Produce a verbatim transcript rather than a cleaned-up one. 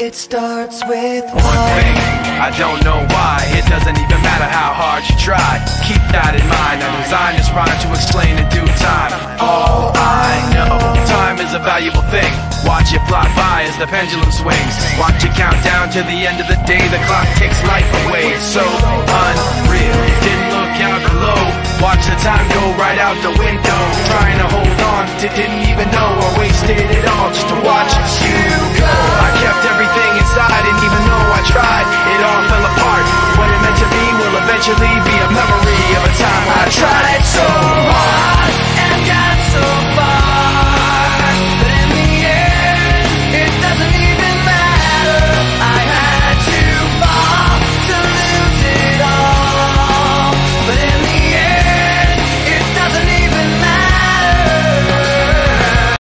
It starts with one thing, I don't know why. It doesn't even matter how hard you try. Keep that in mind. I designed this rhyme to explain in due time. All I know, time is a valuable thing. Watch it fly by as the pendulum swings. Watch it count down to the end of the day. The clock takes life away. It's so unreal. Didn't look out below. Watch the time go right out the window. Trying to hold on, didn't even know I wasted it all just to watch you go. I kept everything inside, and even though I tried,